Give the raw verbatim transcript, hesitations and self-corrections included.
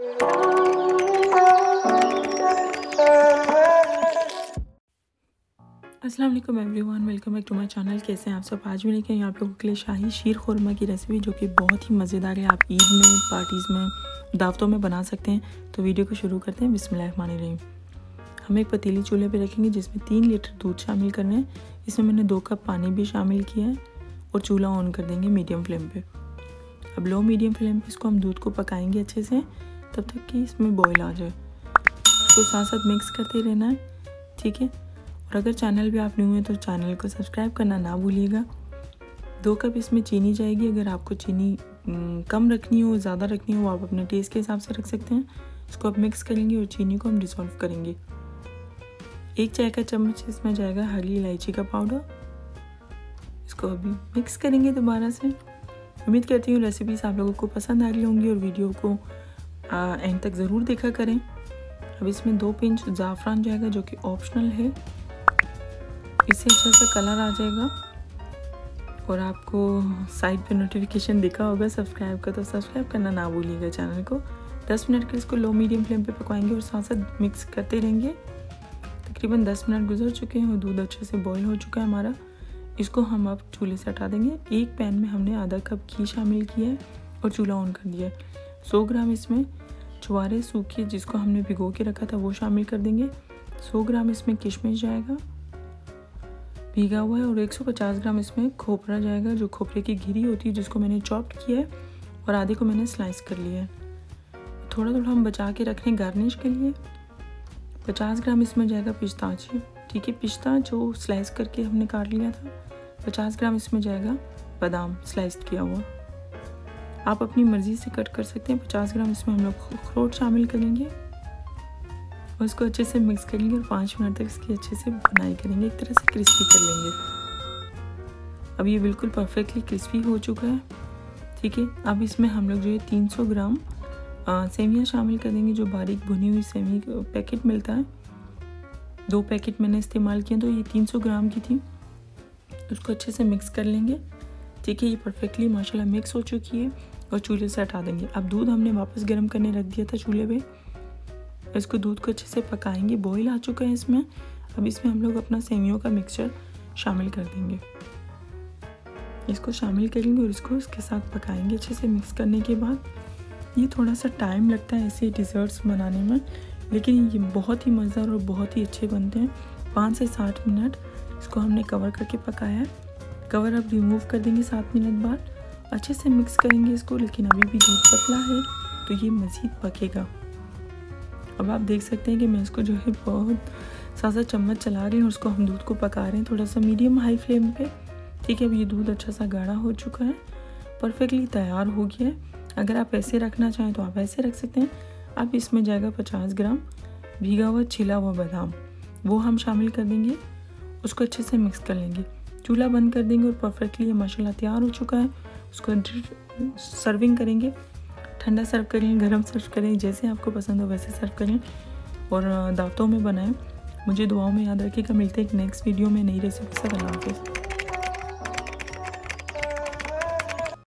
अस्सलाम वालेकुम everyone, welcome back to my channel. कैसे हैं आप सब? आज मैं लेके आई आप लोगों के लिए शाही शीर खुरमा की रेसिपी, जो कि बहुत ही मज़ेदार है। आप ईद में, पार्टीज़ में, दावतों में बना सकते हैं। तो वीडियो को शुरू करते हैं। बिस्मिल्लाहिर्रहमानिर्रहीम। हम एक पतीली चूल्हे पे रखेंगे जिसमें तीन लीटर दूध शामिल करना है। इसमें मैंने दो कप पानी भी शामिल किया है और चूल्हा ऑन कर देंगे मीडियम फ्लेम पर। अब लो मीडियम फ्लेम पर इसको हम दूध को पकाएँगे अच्छे से, तब तक कि इसमें बॉयल आ जाए। इसको साथ साथ मिक्स करते रहना है, ठीक है। और अगर चैनल पे आप न्यू हैं तो चैनल को सब्सक्राइब करना ना भूलिएगा। दो कप इसमें चीनी जाएगी। अगर आपको चीनी कम रखनी हो, ज़्यादा रखनी हो, आप अपने टेस्ट के हिसाब से रख सकते हैं। इसको आप मिक्स करेंगे और चीनी को हम डिसॉल्व करेंगे। एक चाय का चम्मच इसमें जाएगा हरी इलायची का पाउडर। इसको अभी मिक्स करेंगे दोबारा से। उम्मीद करती हूँ रेसिपीज़ आप लोगों को पसंद आ रही होंगी और वीडियो को एंड तक ज़रूर देखा करें। अब इसमें दो पिंच ज़ाफ़रान जाएगा, जो कि ऑप्शनल है। इससे अच्छा सा कलर आ जाएगा। और आपको साइड पे नोटिफिकेशन दिखा होगा सब्सक्राइब का, तो सब्सक्राइब करना ना भूलिएगा चैनल को। दस मिनट के इसको लो मीडियम फ्लेम पे पकाएंगे और साथ साथ मिक्स करते रहेंगे। तकरीबन दस मिनट गुजर चुके हैं और दूध अच्छे से बॉईल हो चुका है हमारा। इसको हम अब चूल्हे से हटा देंगे। एक पैन में हमने आधा कप घी शामिल किया है और चूल्हा ऑन कर दिया है। सौ ग्राम इसमें छुआरे सूखी जिसको हमने भिगो के रखा था वो शामिल कर देंगे। सौ ग्राम इसमें किशमिश जाएगा भीगा हुआ है, और एक सौ पचास ग्राम इसमें खोपरा जाएगा, जो खोपरे की घिरी होती है, जिसको मैंने चॉप्ड किया है और आधे को मैंने स्लाइस कर लिया है। थोड़ा थोड़ा हम बचा के रख रहे हैं गार्निश के लिए। पचास ग्राम इसमें जाएगा पिस्ताचियो, ठीक है, पिस्ता जो स्लाइस करके हमने काट लिया था। पचास ग्राम इसमें जाएगा बादाम स्लाइस किया हुआ, आप अपनी मर्ज़ी से कट कर सकते हैं। पचास ग्राम इसमें हम लोग अखरोट शामिल करेंगे और इसको अच्छे से मिक्स करेंगे और पाँच मिनट तक इसकी अच्छे से बुनाई करेंगे, एक तरह से क्रिस्पी कर लेंगे। अब ये बिल्कुल परफेक्टली क्रिस्पी हो चुका है, ठीक है। अब इसमें हम लोग जो है तीन सौ ग्राम सेवियाँ शामिल कर देंगे, जो बारीक भुनी हुई सेवी पैकेट मिलता है। दो पैकेट मैंने इस्तेमाल किए, तो ये तीन सौ ग्राम की थी। उसको अच्छे से मिक्स कर लेंगे, ठीक है। ये परफेक्टली माशाल्लाह मिक्स हो चुकी है और चूल्हे से हटा देंगे। अब दूध हमने वापस गर्म करने रख दिया था चूल्हे पे। इसको दूध को अच्छे से पकाएंगे। बॉईल आ चुका है इसमें। अब इसमें हम लोग अपना सेवियों का मिक्सचर शामिल कर देंगे। इसको शामिल करेंगे और इसको इसके साथ पकाएंगे अच्छे से। मिक्स करने के बाद ये थोड़ा सा टाइम लगता है ऐसे डिज़र्ट्स बनाने में, लेकिन ये बहुत ही मज़ेदार और बहुत ही अच्छे बनते हैं। पाँच से साठ मिनट इसको हमने कवर करके पकाया है। कवर अब रिमूव कर देंगे सात मिनट बाद। अच्छे से मिक्स करेंगे इसको, लेकिन अभी भी दूध पतला है तो ये मज़ीद पकेगा। अब आप देख सकते हैं कि मैं इसको जो है बहुत सा सा चम्मच चला रही हूँ, उसको हम दूध को पका रहे हैं थोड़ा सा मीडियम हाई फ्लेम पे, ठीक है। अब ये दूध अच्छा सा गाढ़ा हो चुका है, परफेक्टली तैयार हो गया है। अगर आप ऐसे रखना चाहें तो आप ऐसे रख सकते हैं। अब इसमें जाएगा पचास ग्राम भीगा हुआ छिला हुआ बादाम, वो हम शामिल कर देंगे। उसको अच्छे से मिक्स कर लेंगे। चूल्हा बंद कर देंगे और परफेक्टली ये माशाल्लाह तैयार हो चुका है। उसको सर्विंग करेंगे। ठंडा सर्व करें, गरम सर्व करें, जैसे आपको पसंद हो वैसे सर्व करें और दावतों में बनाएं। मुझे दुआओं में याद रखिएगा। मिलते हैं एक नेक्स्ट वीडियो में नई रेसिपी से। अल्लाह हाफ़िज़।